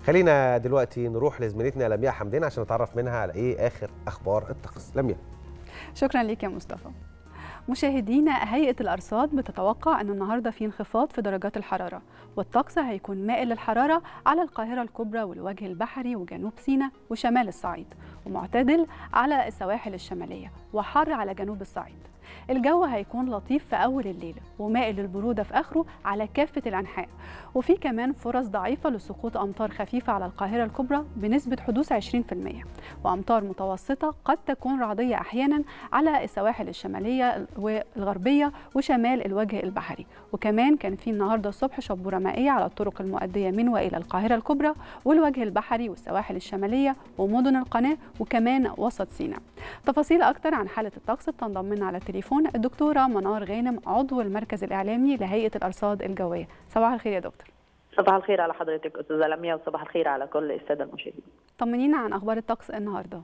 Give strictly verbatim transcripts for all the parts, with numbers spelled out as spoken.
خلينا دلوقتي نروح لزميلتنا لمياء حمدين عشان نتعرف منها على ايه اخر اخبار الطقس. لمياء. شكرا ليك يا مصطفى. مشاهدينا، هيئة الأرصاد بتتوقع أن النهاردة في انخفاض في درجات الحرارة، والطقس هيكون مائل للحرارة على القاهرة الكبرى والوجه البحري وجنوب سيناء وشمال الصعيد، ومعتدل على السواحل الشمالية، وحر على جنوب الصعيد. الجو هيكون لطيف في أول الليل ومائل للبرودة في آخره على كافة الأنحاء، وفي كمان فرص ضعيفة لسقوط أمطار خفيفة على القاهرة الكبرى بنسبة حدوث عشرين بالمئة، وأمطار متوسطة قد تكون رعدية أحيانا على السواحل الشمالية والغربية وشمال الوجه البحري. وكمان كان في النهاردة الصبح شبورة مائية على الطرق المؤدية من وإلى القاهرة الكبرى والوجه البحري والسواحل الشمالية ومدن القناة وكمان وسط سيناء. تفاصيل أكتر عن حالة الطقس بتنضم لنا على التليفون الدكتورة منار غانم، عضو المركز الإعلامي لهيئة الأرصاد الجوية. صباح الخير يا دكتور. صباح الخير على حضرتك أستاذة لمياء، وصباح الخير على كل السادة المشاهدين. طمنينا عن أخبار الطقس النهارده.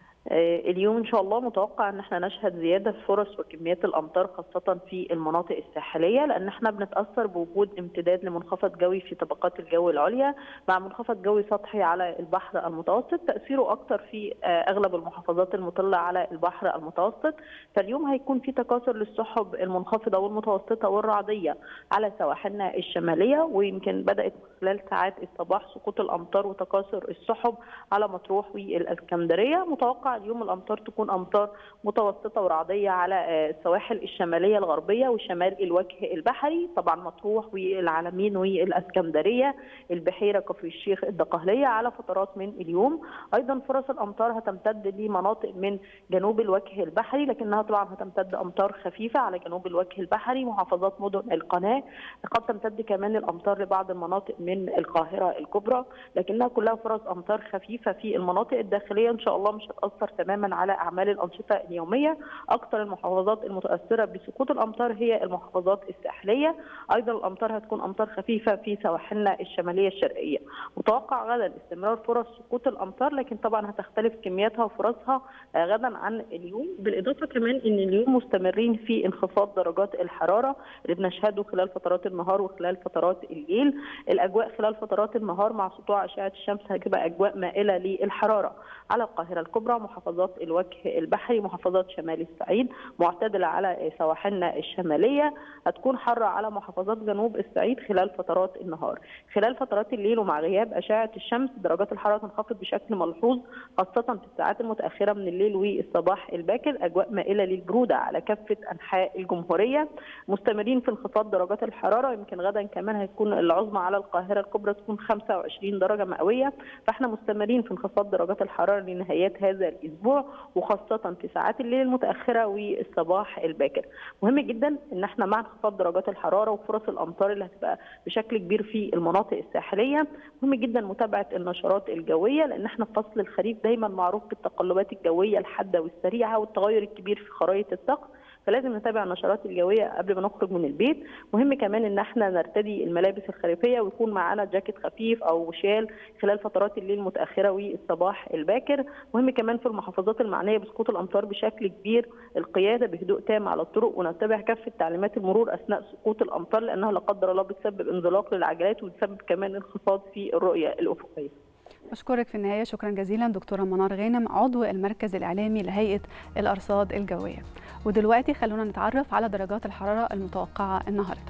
اليوم ان شاء الله متوقع ان احنا نشهد زياده في فرص وكميات الامطار خاصه في المناطق الساحليه، لان احنا بنتاثر بوجود امتداد لمنخفض جوي في طبقات الجو العليا مع منخفض جوي سطحي على البحر المتوسط، تاثيره اكثر في اغلب المحافظات المطله على البحر المتوسط. فاليوم هيكون في تكاثر للسحب المنخفضه والمتوسطه والرعديه على سواحلنا الشماليه، ويمكن بدات خلال ساعات الصباح سقوط الامطار وتكاثر السحب على مطروح والاسكندريه. متوقع اليوم الامطار تكون امطار متوسطه ورعديه على السواحل الشماليه الغربيه وشمال الوجه البحري، طبعا مطروح والعلمين والاسكندريه، البحيره، كفر الشيخ، الدقهليه على فترات من اليوم. ايضا فرص الامطار هتمتد لمناطق من جنوب الوجه البحري، لكنها طبعا هتمتد امطار خفيفه على جنوب الوجه البحري، محافظات مدن القناه، قد تمتد كمان الامطار لبعض المناطق من القاهره الكبرى، لكنها كلها فرص امطار خفيفه في المناطق الداخليه ان شاء الله مش هتاثر تماما على اعمال الانشطه اليوميه. اكثر المحافظات المتاثره بسقوط الامطار هي المحافظات الساحليه، ايضا الامطار هتكون امطار خفيفه في سواحلنا الشماليه الشرقيه. متوقع غدا استمرار فرص سقوط الامطار، لكن طبعا هتختلف كمياتها وفرصها غدا عن اليوم، بالاضافه كمان ان اليوم مستمرين في انخفاض درجات الحراره اللي بنشهده خلال فترات النهار وخلال فترات الليل. الاجواء خلال فترات النهار مع سطوع اشعه الشمس هتبقى اجواء مائله للحراره على القاهره الكبرى، محافظات الوجه البحري، محافظات شمال الصعيد، معتدله على سواحلنا الشماليه، هتكون حاره على محافظات جنوب الصعيد خلال فترات النهار. خلال فترات الليل ومع غياب اشعه الشمس درجات الحراره تنخفض بشكل ملحوظ خاصه في الساعات المتاخره من الليل والصباح الباكر، اجواء مائله للبروده على كافه انحاء الجمهوريه. مستمرين في انخفاض درجات الحراره، يمكن غدا كمان هتكون العظمى على القاهره الكبرى تكون خمسة وعشرين درجه مئويه، فاحنا مستمرين في انخفاض درجات الحراره لنهايات هذا الاسبوع وخاصه في ساعات الليل المتاخره والصباح الباكر. مهم جدا ان احنا مع انخفاض درجات الحراره وفرص الامطار اللي هتبقى بشكل كبير في المناطق الساحليه، مهم جدا متابعه النشرات الجويه، لان احنا في فصل الخريف دايما معروف بالتقلبات الجويه الحاده والسريعه والتغير الكبير في خرائط الطقس، فلازم نتابع النشرات الجويه قبل ما نخرج من البيت. مهم كمان ان احنا نرتدي الملابس الخريفيه ويكون معانا جاكيت خفيف او شال خلال فترات الليل المتاخره والصباح الباكر. مهم كمان في المحافظات المعنيه بسقوط الامطار بشكل كبير القياده بهدوء تام على الطرق، ونتبع كافه تعليمات المرور اثناء سقوط الامطار، لانها لا قدر الله بتسبب انزلاق للعجلات وبتسبب كمان انخفاض في الرؤيه الافقيه. أشكرك في النهاية شكرا جزيلا دكتورة منار غانم، عضو المركز الإعلامي لهيئة الأرصاد الجوية. ودلوقتي خلونا نتعرف على درجات الحرارة المتوقعة النهاردة.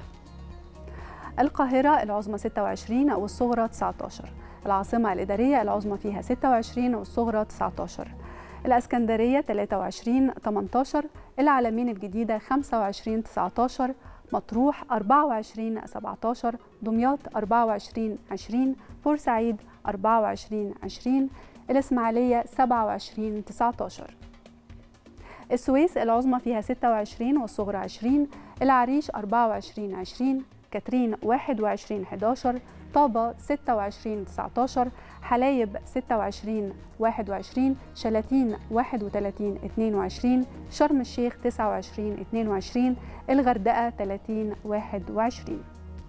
القاهرة العظمى ستة وعشرين والصغرى تسعة عشر، العاصمة الإدارية العظمى فيها ستة وعشرين والصغرى تسعة عشر، الإسكندرية ثلاثة وعشرين ثمانية عشر، العلمين الجديدة خمسة وعشرين تسعة عشر، مطروح أربعة وعشرين سبعة عشر، دمياط أربعة وعشرين عشرين، بورسعيد أربعة وعشرين عشرين، الإسماعيلية سبعة وعشرين تسعة عشر. السويس العظمى فيها ستة وعشرين والصغرى عشرين، العريش أربعة وعشرين عشرين، كاترين واحد وعشرين أحد عشر، طابة ستة وعشرين تسعة عشر، حلايب ستة وعشرين واحد وعشرين، شلاتين واحد وثلاثين اثنين وعشرين، شرم الشيخ تسعة وعشرين اثنين وعشرين، الغردقة ثلاثين واحد وعشرين.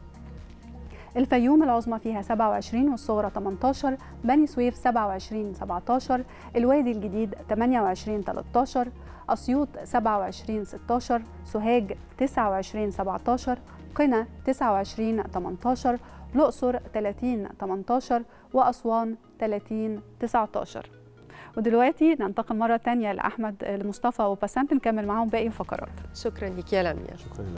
الفيوم العظمى فيها سبعة وعشرين والصغرى ثمانية عشر، بني سويف سبعة وعشرين سبعة عشر، الوادي الجديد ثمانية وعشرين ثلاثة عشر، أسيوط سبعة وعشرين ستة عشر، سوهاج تسعة وعشرين سبعة عشر، قنا تسعة وعشرين ثمانية عشر، الأقصر ثلاثين ثمانية عشر وأسوان ثلاثين تسعة عشر. ودلوقتي ننتقل مرة تانية لأحمد المصطفى وبسنت نكمل معاهم باقي الفقرات. شكرا لك يا لميا. شكرا.